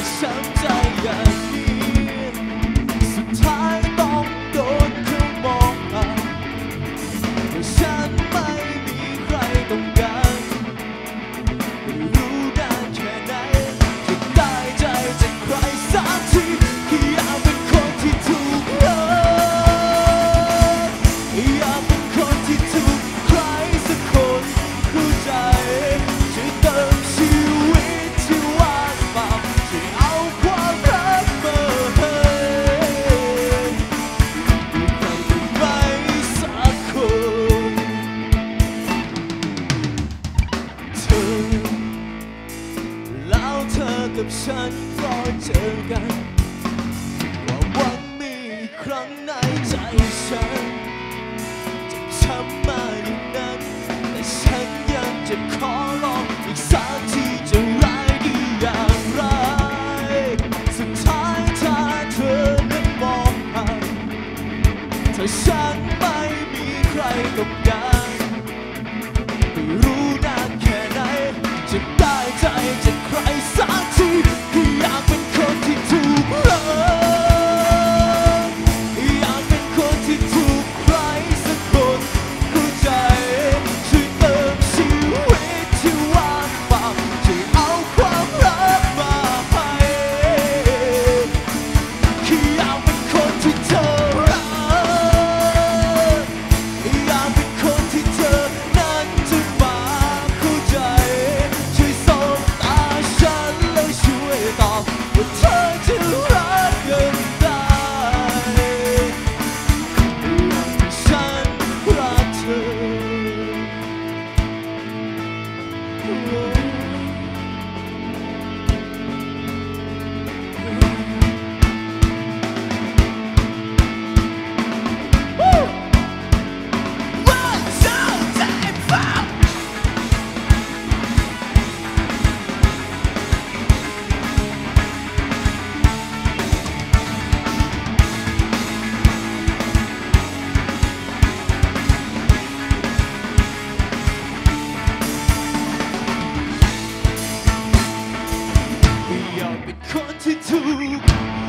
ช้ำใจอย่างนี้สุดท้ายต้องโดนเขามองผ่านว่าฉันไม่มีใครต้องการไม่รู้นานแค่ไหนจะได้ใจจากใครสักทีที่อยากเป็นคนที่ถูกรักอยากเป็นคนที่ถูกใครสักคนเข้าใจช่วยเติมชีวิตที่ว่างเปล่าช่วยเอาความรักมาให้มีใครได้ไหมสักคนเธอแล้วเธอกับฉันก็เจอกันว่าวันมีครั้งในใจฉันจะช้ำมาอย่างนั้นแต่ฉันยังจะขอลองอีกสักทีจะร้ายดีอย่างไรสุดท้ายถ้าเธอนั้นมองผ่านถ้าฉันไม่มีใครต้องการไม่รู้นานแค่ไหนจะได้ใจจากใครสักทีที่อยากเป็นคนที่ถูกรักอยากเป็นคนที่ถูกใครสักคนเข้าใจช่วยเติมชีวิตที่ว่างเปล่าช่วยเอาความรักมาให้แค่อยากเป็นคนที่เธอรักอยากเป็นคนที่เธอนั้นจะมาเข้าใจช่วยสบตาฉันแล้วช่วยตอบว่าเธอจะรักกันได้อย่างที่ฉันรักเธอยากเป็นคนที่ถูก